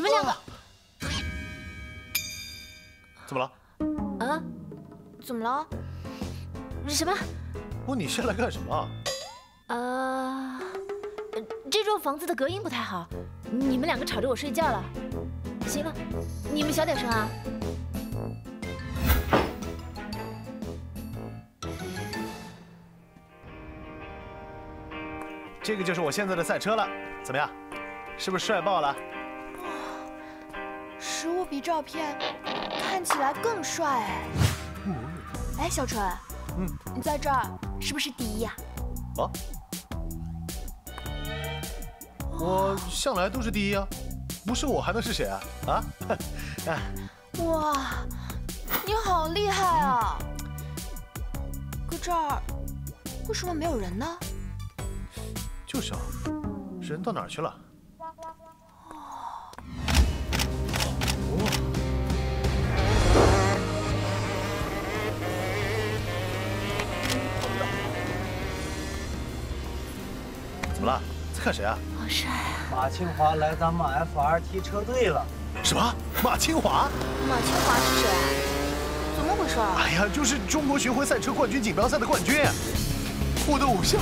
们两个怎么了？ 啊？怎么了？什么？ 问你下来干什么？ 这幢房子的隔音不太好，你们两个吵着我睡觉了。行了，你们小点声啊。 这个就是我现在的赛车了，怎么样？是不是帅爆了？ 实物比照片看起来更帅哎。哎，小纯，你在这儿是不是第一呀？ 哦，我向来都是第一啊，不是我还能是谁啊？啊？ 哇，你好厉害啊！可这儿为什么没有人呢？ 就是啊，人到哪儿去了？怎么了？在看谁啊？ 好帅啊！ 马清华来咱们 FRT 车队了。 什么？马清华？ 马清华是谁啊？怎么回事啊？ 哎呀，就是中国巡回赛车冠军锦标赛的冠军，我的偶像。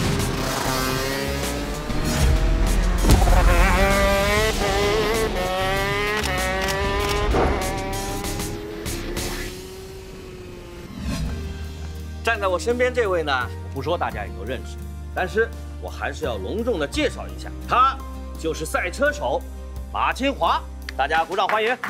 站在我身边这位呢，我不说大家也都认识，但是我还是要隆重的介绍一下，他就是赛车手马清华，大家鼓掌欢迎。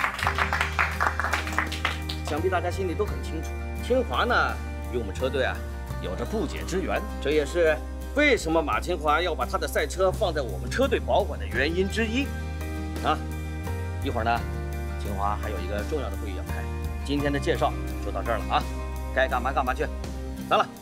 想必大家心里都很清楚，清华呢与我们车队啊有着不解之缘，这也是为什么马清华要把他的赛车放在我们车队保管的原因之一。啊，一会儿呢，清华还有一个重要的会议要开，今天的介绍就到这儿了啊。该干嘛干嘛去，散了。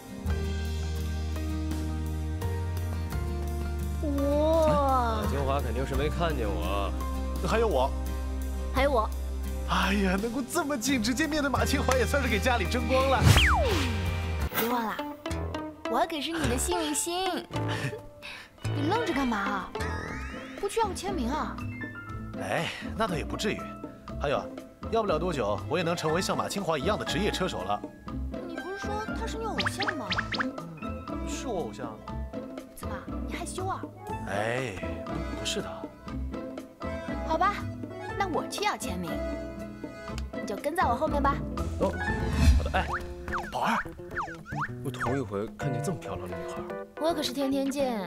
哇！ 马清华肯定是没看见我， 还有我。 还有我。 哎呀，能够这么近直接面对马清华，也算是给家里争光了。 别忘了，我可是你的幸运星。你愣着干嘛？不去要个签名啊？ 哎，那倒也不至于。还有，要不了多久，我也能成为像马清华一样的职业车手了。 你不是说他是你偶像吗？ 是我偶像。 怎么，你害羞啊？ 哎，不是的。 好吧，那我去要签名，你就跟在我后面吧。 哦，好的。哎，宝儿， 我头一回看见这么漂亮的女孩。 我可是天天见。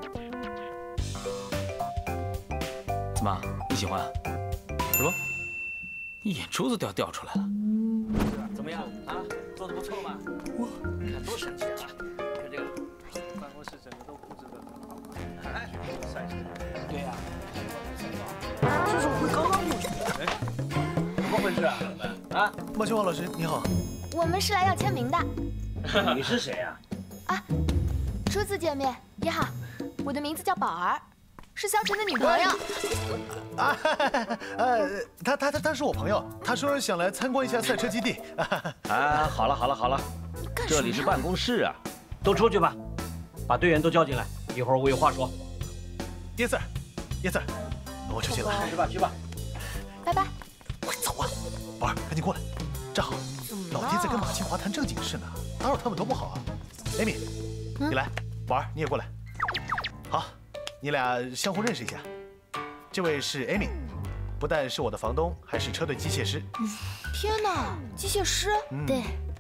怎么，你喜欢？ 什么？ 你眼珠子都要掉出来了。 怎么样啊？做得不错吧？哇，看多神奇啊！看这个，办公室整个都布置得很好。哎，赛车。对呀。 这是我刚刚过去。 哎，怎么回事啊？啊， 马清华老师你好。 我们是来要签名的。 你是谁呀？ 啊，初次见面，你好，我的名字叫宝儿。是肖晨的女朋友。 啊，他是我朋友，他说想来参观一下赛车基地。 啊，好了，这里是办公室啊，都出去吧，把队员都叫进来，一会儿我有话说。 Yes sir，我出去了。 去吧。 拜拜。 快走啊，宝儿，赶紧过来，站好。老爹在跟马清华谈正经事呢，打扰他们多不好啊。Amy，你来，宝儿你也过来。好。你俩相互认识一下，这位是 Amy， 不但是我的房东，还是车队机械师。 天哪，机械师？ 对。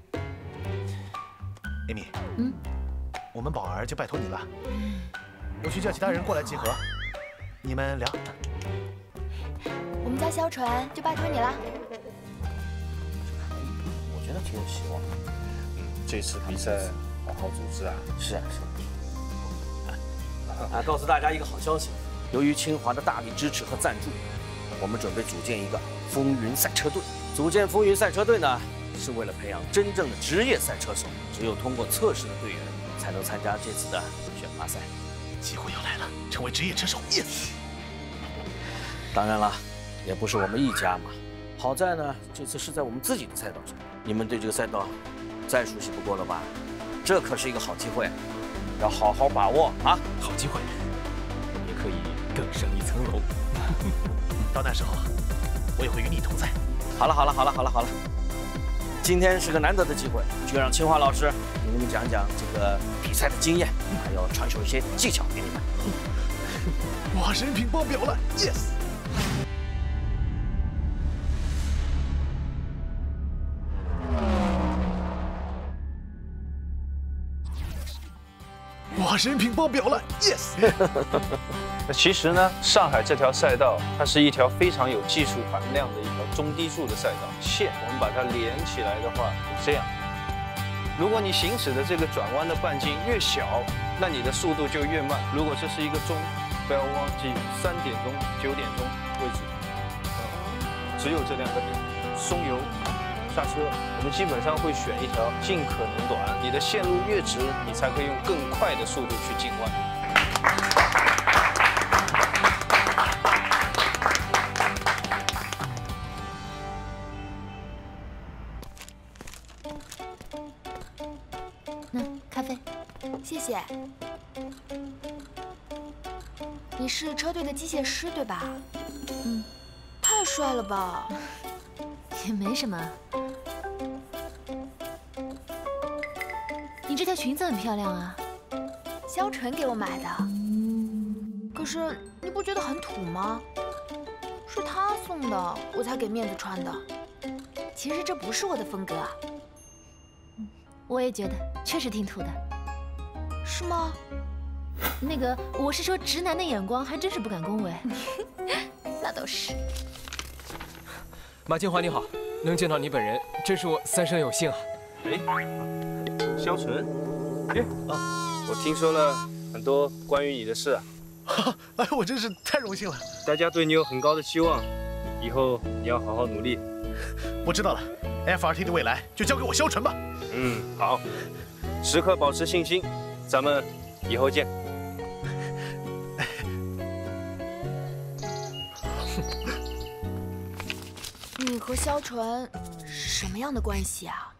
Amy，我们宝儿就拜托你了，我去叫其他人过来集合，你们聊。 我们家肖纯就拜托你了。 我觉得挺有希望的。 这次比赛好好组织啊。 是啊。告诉大家一个好消息，由于清华的大力支持和赞助，我们准备组建一个风云赛车队。组建风云赛车队呢，是为了培养真正的职业赛车手。只有通过测试的队员，才能参加这次的选拔赛。 机会要来了，成为职业车手。Yes。 当然了，也不是我们一家嘛。好在呢，这次是在我们自己的赛道上，你们对这个赛道再熟悉不过了吧？这可是一个好机会。要好好把握啊！ 好机会，我们也可以更上一层楼。 到那时候，我也会与你同在。 好了，今天是个难得的机会，就让清华老师给你们讲讲这个比赛的经验，还有传授一些技巧给你们。 哇，人品爆表了 ，yes！ 哇，人品爆表了 ，yes！ 那其实呢，上海这条赛道，它是一条非常有技术含量的一条中低速的赛道。线我们把它连起来的话，是这样。如果你行驶的这个转弯的半径越小，那你的速度就越慢。如果这是一个钟，不要忘记3点钟、9点钟为止。只有这2个点，松油、刹车，我们基本上会选一条尽可能短。你的线路越直，你才可以用更快的速度去进弯。 咖啡， 谢谢。你是车队的机械师对吧？ 嗯， 太帅了吧！ 也没什么。你这条裙子很漂亮啊， 肖纯给我买的。可是你不觉得很土吗？是他送的，我才给面子穿的。其实这不是我的风格啊。 我也觉得，确实挺土的， 是吗？ 那个，我是说，直男的眼光还真是不敢恭维。 那倒是。 马清华你好，能见到你本人，真是我3生有幸啊！ 哎，肖纯，哎，我听说了很多关于你的事啊。 哎，我真是太荣幸了。 大家对你有很高的期望，以后你要好好努力。 我知道了 ，FRT 的未来就交给我肖纯吧。 嗯，好，时刻保持信心，咱们以后见。 你和肖纯是什么样的关系啊？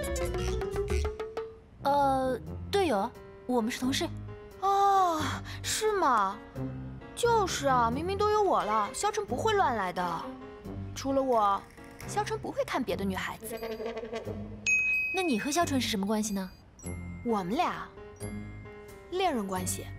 队友，我们是同事。 哦，是吗？就是啊，明明都有我了，肖纯不会乱来的。除了我，肖纯不会看别的女孩子。 那你和肖纯是什么关系呢？ 我们俩恋人关系。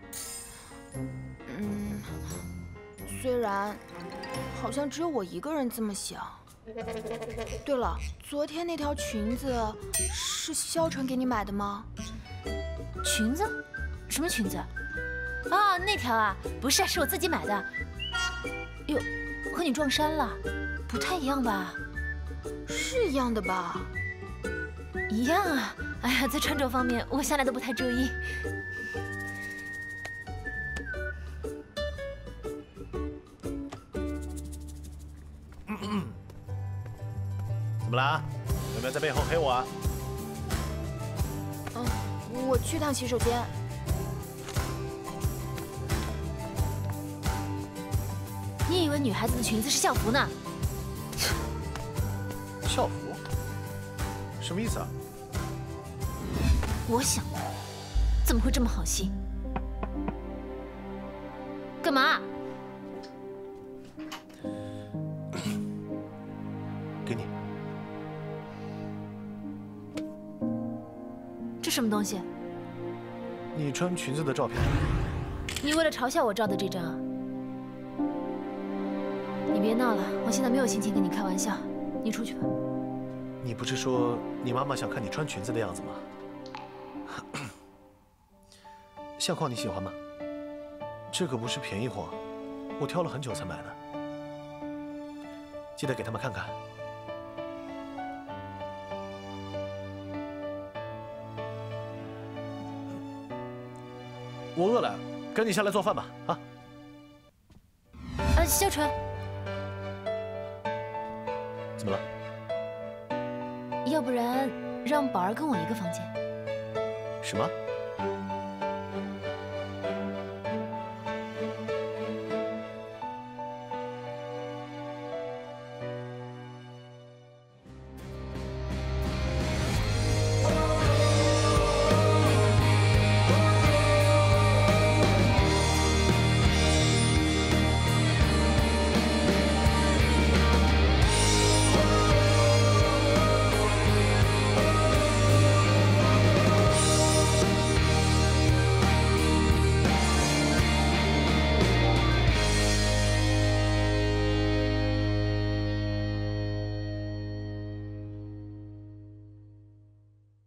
虽然好像只有我一个人这么想。对了，昨天那条裙子是肖纯给你买的吗？ 裙子？什么裙子？啊，那条啊，不是，是我自己买的。哟，和你撞衫了，不太一样吧？ 是一样的吧？ 一样啊！哎呀，在穿着方面，我向来都不太注意。 怎么啦？有没有在背后黑我啊？ 我去趟洗手间。 你以为女孩子的裙子是校服呢？ 校服？什么意思啊？ 我想，怎么会这么好心？干嘛？ 给你。 这什么东西？ 你穿裙子的照片。 你为了嘲笑我照的这张？你别闹了，我现在没有心情跟你开玩笑。你出去吧。 你不是说你妈妈想看你穿裙子的样子吗？ 相框你喜欢吗？这可不是便宜货，我挑了很久才买的。记得给他们看看。我饿了，赶紧下来做饭吧！啊。 肖纯， 怎么了？ 要不然让宝儿跟我一个房间？ 什么？